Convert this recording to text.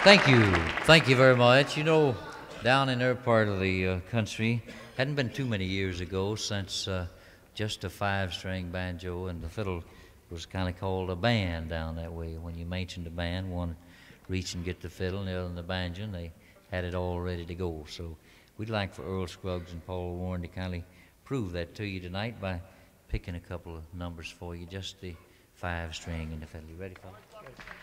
Thank you. Thank you very much. You know, down in their part of the country, hadn't been too many years ago since just a five-string banjo and the fiddle was kind of called a band down that way. When you mentioned a band, one reach and get the fiddle and the other the banjo, and they had it all ready to go. So we'd like for Earl Scruggs and Paul Warren to kind of prove that to you tonight by picking a couple of numbers for you, just the five-string and the fiddle. You ready, fellas?